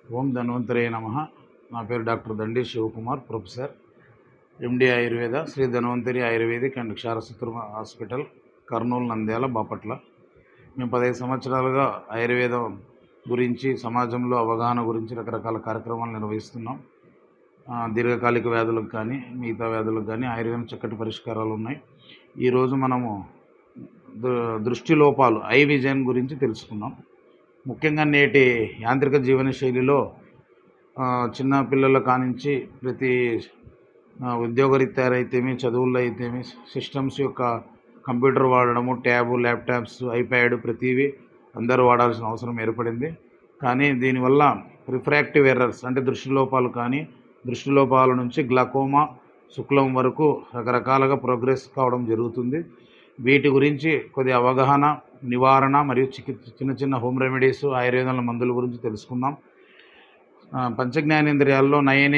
ఓం ధన్వంతరే నమః. నా పేరు doctor Dandi Shivakumar, professor, MD Ayurveda, Shri Dhanvantari Ayurvedic and Ksharasutra hospital, Kurnool, Nandyal, Bapatla. మేము 15 సంవత్సరాలుగా ఆయుర్వేదం గురించి, సమాజంలో అవగాహన గురించి రకరకాల కార్యక్రమాలు నిర్వహిస్తున్నాం. దీర్ఘకాలిక వ్యాధులకు కానీ మిగతా వ్యాధులకు కానీ ఆయుర్వేదం చక్కటి పరిష్కారాలు ఉన్నాయి. ఈరోజు మనము దృష్టి లోపాలు, ఐ విజన్ గురించి తెలుసుకున్నాం. ముఖ్యంగా నేటి యాంత్రిక జీవన శైలిలో చిన్న పిల్లల కానించి ప్రతి ఉద్యోగరీత్యా అయితేమి, చదువుల్లో అయితేమి, సిస్టమ్స్ యొక్క కంప్యూటర్ వాడడము, ట్యాబు, ల్యాప్టాప్స్, ఐప్యాడ్ ప్రతివి అందరూ వాడాల్సిన అవసరం ఏర్పడింది. కానీ దీనివల్ల రిఫ్రాక్టివ్ ఎర్రర్స్ అంటే దృష్టి లోపాలు కానీ, దృష్టి లోపాల నుంచి గ్లాకోమా, శుక్లం వరకు రకరకాలుగా ప్రోగ్రెస్ కావడం జరుగుతుంది. వీటి గురించి కొద్ది అవగాహన, నివారణ మరియు చిన్న చిన్న హోమ్ రెమెడీస్, ఆయుర్వేదంలో మందుల గురించి తెలుసుకుందాం. పంచజ్ఞానేంద్రియాల్లో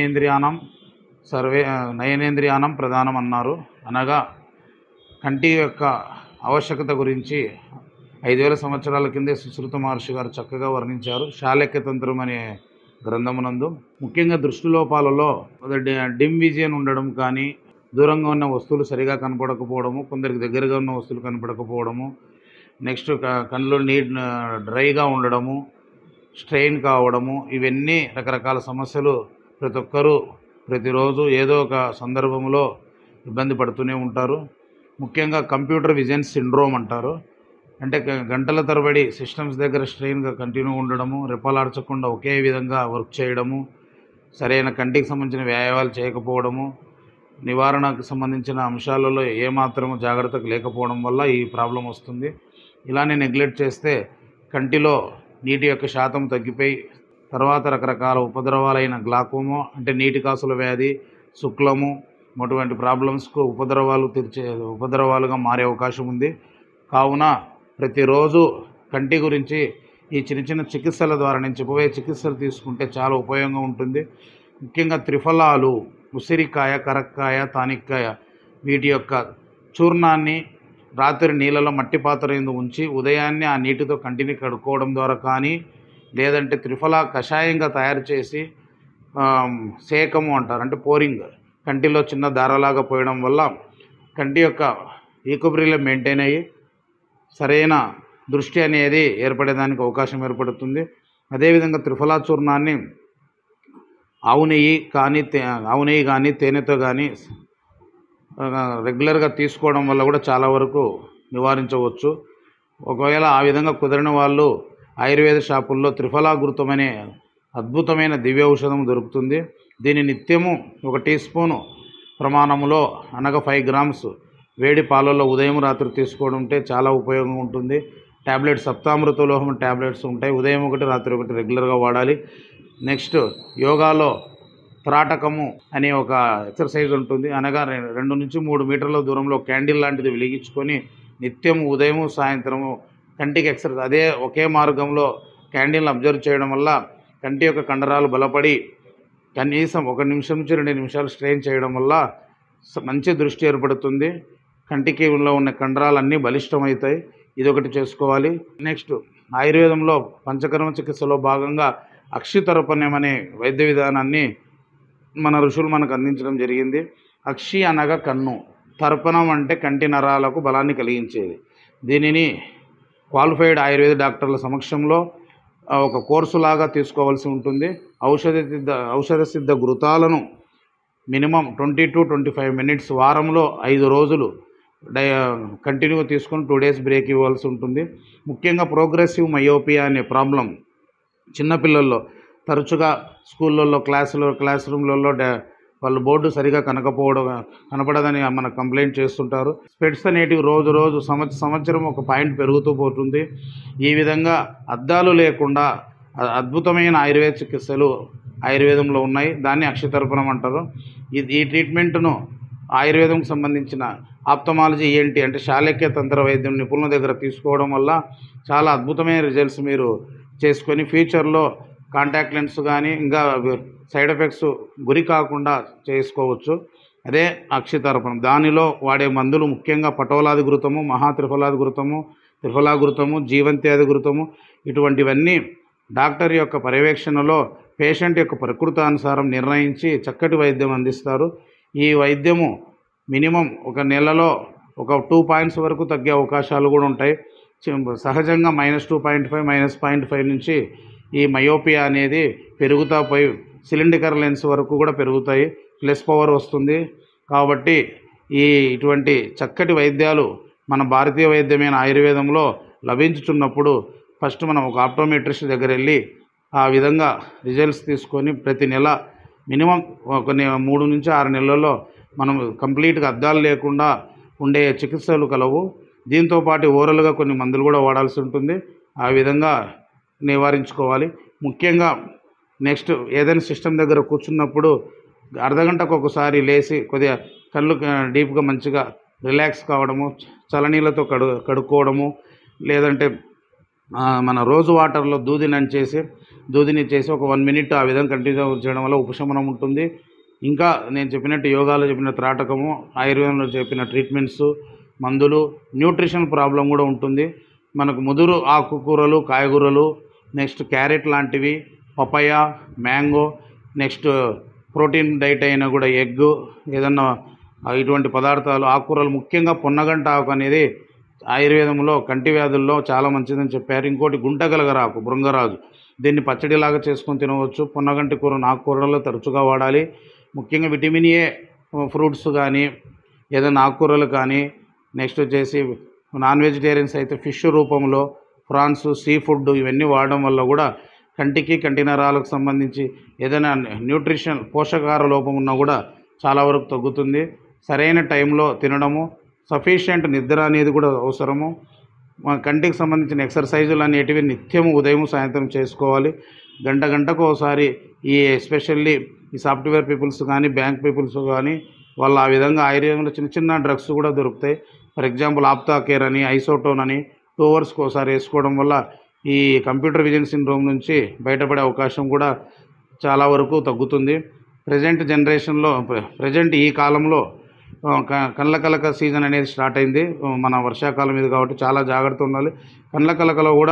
నయనేంద్రియానం ప్రధానం అన్నారు. అనగా కంటి యొక్క ఆవశ్యకత గురించి 5000 సంవత్సరాల కిందే సుశ్రుత మహర్షి గారు చక్కగా వర్ణించారు శాళక్యతంత్రం అనే గ్రంథమునందు. ముఖ్యంగా దృష్టి లోపాలలో డిమ్ విజన్ ఉండడం కానీ, దూరంగా ఉన్న వస్తువులు సరిగా కనపడకపోవడము, కొందరికి దగ్గరగా ఉన్న వస్తువులు కనపడకపోవడము, నెక్స్ట్ కళ్ళు డ్రైగా ఉండడము, స్ట్రెయిన్ కావడము, ఇవన్నీ రకరకాల సమస్యలు ప్రతి ఒక్కరూ ప్రతిరోజు ఏదో ఒక సందర్భంలో ఇబ్బంది పడుతూనే ఉంటారు. ముఖ్యంగా కంప్యూటర్ విజన్ సిండ్రోమ్ అంటారు. అంటే గంటల తరబడి సిస్టమ్స్ దగ్గర స్ట్రెయిన్గా కంటిన్యూ ఉండడము, రెప్పలార్చకుండా ఒకే విధంగా వర్క్ చేయడము, సరైన కంటికి సంబంధించిన వ్యాయామాలు చేయకపోవడము, నివారణకు సంబంధించిన అంశాలలో ఏమాత్రము జాగ్రత్తకు లేకపోవడం వల్ల ఈ ప్రాబ్లం వస్తుంది. ఇలానే నెగ్లెక్ట్ చేస్తే కంటిలో నీటి యొక్క శాతం తగ్గిపోయి తర్వాత రకరకాల ఉపద్రవాలైన గ్లాకోమా అంటే నీటి కాసుల వ్యాధి, శుక్లము అటువంటి ప్రాబ్లమ్స్కు ఉపద్రవాలుగా మారే అవకాశం ఉంది. కావున ప్రతిరోజు కంటి గురించి ఈ చిన్న చిన్న చికిత్సల ద్వారా, నేను చెప్పబోయే చికిత్సలు తీసుకుంటే చాలా ఉపయోగంగా ఉంటుంది. ముఖ్యంగా త్రిఫలాలు, ఉసిరికాయ, కరక్కాయ, తానిక్కాయ వీటి యొక్క చూర్ణాన్ని రాత్రి నీళ్ళలో మట్టి పాత్ర యందు ఉంచి ఉదయాన్నే ఆ నీటితో కంటిని కడుక్కోవడం ద్వారా కానీ, లేదంటే త్రిఫల కషాయంగా తయారు చేసి సేకము అంటారు, అంటే పోరింగ్, కంటిలో చిన్న దారలాగా పోయడం వల్ల కంటి యొక్క ఈక్విలిబ్రియం మెయింటైన్ అయ్యి సరైన దృష్టి అనేది ఏర్పడేదానికి అవకాశం ఏర్పడుతుంది. అదేవిధంగా త్రిఫలా చూర్ణాన్ని ఆవు నెయ్యి కానీ తేనెతో కానీ రెగ్యులర్గా తీసుకోవడం వల్ల కూడా చాలా వరకు నివారించవచ్చు. ఒకవేళ ఆ విధంగా కుదరని వాళ్ళు ఆయుర్వేద షాపుల్లో త్రిఫలాఘృతం అనే అద్భుతమైన దివ్య ఔషధం దొరుకుతుంది. దీని నిత్యము 1 టీ స్పూను ప్రమాణంలో, అనగా 5 గ్రామ్స్ వేడి పాలల్లో ఉదయం రాత్రి తీసుకోవడం ఉంటే చాలా ఉపయోగం ఉంటుంది. ట్యాబ్లెట్స్, సప్తామృతలోహం ట్యాబ్లెట్స్ ఉంటాయి, ఉదయం 1 రాత్రి 1 రెగ్యులర్గా వాడాలి. నెక్స్ట్ యోగాలో త్రాటకము అనే ఒక ఎక్సర్సైజ్ ఉంటుంది. అనగా 2 నుంచి 3 మీటర్ల దూరంలో క్యాండిల్ లాంటిది వెలిగించుకొని నిత్యం ఉదయము సాయంత్రము కంటికి అదే ఒకే మార్గంలో క్యాండిల్ని అబ్జర్వ్ చేయడం వల్ల కంటి యొక్క కండరాలు బలపడి కనీసం 1 నిమిషం నుంచి 2 నిమిషాలు స్ట్రెయిన్ చేయడం వల్ల మంచి దృష్టి ఏర్పడుతుంది. కంటికి ఉన్న కండరాలన్నీ బలిష్టమవుతాయి. ఇదొకటి చేసుకోవాలి. నెక్స్ట్ ఆయుర్వేదంలో పంచకర్మ చికిత్సలో భాగంగా అక్షితర్పణం అనే వైద్య విధానాన్ని మన ఋషులు మనకు అందించడం జరిగింది. అక్షి అనగా కన్ను, తర్పణం అంటే కంటి నరాలకు బలాన్ని కలిగించేది. దీనిని క్వాలిఫైడ్ ఆయుర్వేద డాక్టర్ల సమక్షంలో ఒక కోర్సులాగా తీసుకోవాల్సి ఉంటుంది. ఔషధ సిద్ధ ఘృతాలను మినిమం 20 to 25 మినిట్స్ వారంలో 5 రోజులు కంటిన్యూ తీసుకొని 2 డేస్ బ్రేక్ ఇవ్వాల్సి ఉంటుంది. ముఖ్యంగా ప్రోగ్రెసివ్ మయోపియా అనే ప్రాబ్లం చిన్నపిల్లల్లో తరచుగా స్కూళ్ళల్లో క్లాస్ రూమ్లలో వాళ్ళు బోర్డు సరిగా కనపడదని మన కంప్లైంట్ చేస్తుంటారు. స్పెట్స్ అనేటివి రోజు సంవత్సరం ఒక పాయింట్ పెరుగుతూ పోతుంది. ఈ విధంగా అద్దాలు లేకుండా అద్భుతమైన ఆయుర్వేద చికిత్సలు ఆయుర్వేదంలో ఉన్నాయి. దాన్ని అక్షితర్పణం అంటారు. ఈ ట్రీట్మెంట్ను ఆయుర్వేదంకు సంబంధించిన ఆప్థమాలజీ ఏంటి అంటే శాళక్య తంత్ర వైద్యం నిపుణుల దగ్గర తీసుకోవడం వల్ల చాలా అద్భుతమైన రిజల్ట్స్ మీరు చేసుకొని ఫ్యూచర్లో కాంటాక్ట్ లెన్స్ కానీ ఇంకా సైడ్ ఎఫెక్ట్స్ గురి కాకుండా చేసుకోవచ్చు. అదే అక్షితర్పణం. దానిలో వాడే మందులు ముఖ్యంగా పటోలాది ఘృతము, మహాత్రిఫలాది ఘృతము, త్రిఫలాఘృతము, జీవంత్యాది ఘృతము, ఇటువంటివన్నీ డాక్టర్ యొక్క పర్యవేక్షణలో పేషెంట్ యొక్క ప్రకృతానుసారం నిర్ణయించి చక్కటి వైద్యం అందిస్తారు. ఈ వైద్యము మినిమం ఒక నెలలో ఒక 2 పాయింట్స్ వరకు తగ్గే అవకాశాలు కూడా ఉంటాయి. సహజంగా -2.5 -0.5 నుంచి ఈ మయోపియా అనేది పెరుగుతా పోయి సిలిండికల్ లెన్స్ వరకు కూడా పెరుగుతాయి, ప్లస్ పవర్ వస్తుంది. కాబట్టి ఇటువంటి చక్కటి వైద్యాలు మన భారతీయ వైద్యమైన ఆయుర్వేదంలో లభించుచున్నప్పుడు ఫస్ట్ మనం ఒక ఆప్టోమెట్రిస్ట్ దగ్గర వెళ్ళి ఆ విధంగా రిజల్ట్స్ తీసుకొని ప్రతి నెల మినిమం ఒక 3 నుంచి 6 నెలల్లో మనం కంప్లీట్గా అద్దాలు లేకుండా ఉండే చికిత్సలు కలవు. దీంతోపాటు ఓరల్గా కొన్ని మందులు కూడా వాడాల్సి ఉంటుంది. ఆ విధంగా నివారించుకోవాలి. ముఖ్యంగా నెక్స్ట్ ఏదైనా సిస్టమ్ దగ్గర కూర్చున్నప్పుడు అర్ధగంటకు ఒకసారి లేచి కొద్దిగా కళ్ళు డీప్గా మంచిగా రిలాక్స్ కావడము, చలనీళ్ళతో కడుక్కోవడము, లేదంటే మన రోజు వాటర్లో దూదిని చేసి ఒక 1 మినిట్ ఆ విధంగా కంటిన్యూ చేయడం వల్ల ఉపశమనం ఉంటుంది. ఇంకా నేను చెప్పినట్టు యోగాలో చెప్పిన త్రాటకము, ఆయుర్వేదంలో చెప్పిన ట్రీట్మెంట్స్, మందులు, న్యూట్రిషన్ ప్రాబ్లం కూడా ఉంటుంది. మనకు ముదురు ఆకుకూరలు, కాయగూరలు, నెక్స్ట్ క్యారెట్ లాంటివి, papaya, mango, next protein diet అయినా కూడా ఎగ్, ఏదన్నా ఇటువంటి పదార్థాలు, ఆకుకూరలు, ముఖ్యంగా పొన్నగంట ఆకు అనేది ఆయుర్వేదంలో కంటి వ్యాధుల్లో చాలా మంచిదని చెప్పారు. ఇంకోటి గుంటగలగరాకు, భృంగరాజు, దీన్ని పచ్చడిలాగా చేసుకొని తినవచ్చు. పొన్నగంటి కూరను ఆకుకూరల్లో తరచుగా వాడాలి. ముఖ్యంగా విటమిన్ ఏ ఫ్రూట్స్ కానీ, ఏదైనా ఆకుకూరలు కానీ, నెక్స్ట్ వచ్చేసి నాన్ వెజిటేరియన్స్ అయితే ఫిష్ రూపంలో, ప్రాన్స్, సీ ఫుడ్ ఇవన్నీ వాడడం వల్ల కూడా కంటికి, కంటి నరాలకు సంబంధించి ఏదైనా న్యూట్రిషన్ పోషకాహార లోపం ఉన్నా కూడా చాలా వరకు తగ్గుతుంది. సరైన టైంలో తినడము, సఫిషియెంట్ నిద్ర అనేది కూడా అవసరము. మన కంటికి సంబంధించిన ఎక్సర్సైజులు అనేటివి నిత్యం ఉదయం సాయంత్రం చేసుకోవాలి. గంటకు ఒకసారి ఎస్పెషల్లీ ఈ సాఫ్ట్వేర్ పీపుల్స్ కానీ, బ్యాంక్ పీపుల్స్ కానీ, వాళ్ళు ఆ విధంగా ఆయుర్వేదంలో చిన్న డ్రగ్స్ కూడా దొరుకుతాయి. ఫర్ ఎగ్జాంపుల్ ఆప్తాకేర్ అని, ఐసోటోన్ అని 2 అవర్స్కి ఒకసారి వేసుకోవడం వల్ల ఈ కంప్యూటర్ విజన్ సిండ్రోమ్ నుంచి బయటపడే అవకాశం కూడా చాలా వరకు తగ్గుతుంది. ప్రజెంట్ జనరేషన్లో ఈ కాలంలో కండ్ల కలక సీజన్ అనేది స్టార్ట్ అయింది. మన వర్షాకాలం ఇది కాబట్టి చాలా జాగ్రత్త ఉండాలి. కండ్ల కలకలో కూడా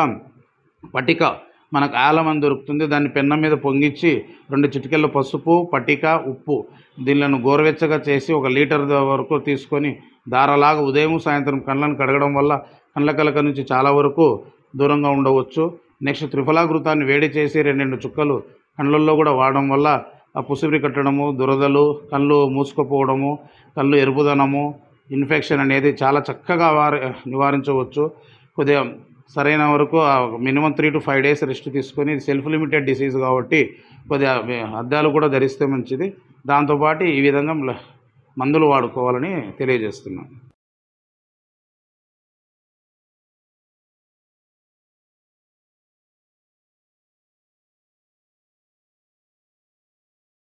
పటిక మనకు ఆలం అని దొరుకుతుంది. దాన్ని పెన్నం మీద పొంగిచ్చి 2 చిటికెళ్ళ పసుపు, పటిక, ఉప్పు దీనిలను గోరువెచ్చగా చేసి 1 లీటర్ వరకు తీసుకొని దారలాగా ఉదయం సాయంత్రం కళ్ళను కడగడం వల్ల కండ్ల కలక నుంచి చాలా వరకు దూరంగా ఉండవచ్చు. నెక్స్ట్ త్రిఫలాఘృతాన్ని వేడి చేసి 2 చుక్కలు కళ్ళల్లో కూడా వాడడం వల్ల ఆ పుసిరి కట్టడము, దురదలు, కళ్ళు మూసుకుపోవడము, కళ్ళు ఎరుపుదనము, ఇన్ఫెక్షన్ అనేది చాలా చక్కగా నివారించవచ్చు. కొద్దిగా సరైన వరకు మినిమం 3 to 5 days రెస్ట్ తీసుకొని, ఇది సెల్ఫ్ లిమిటెడ్ డిసీజ్ కాబట్టి కొద్దిగా అద్దాలు కూడా ధరిస్తే మంచిది. దాంతోపాటు ఈ విధంగా మందులు వాడుకోవాలని తెలియజేస్తున్నాను.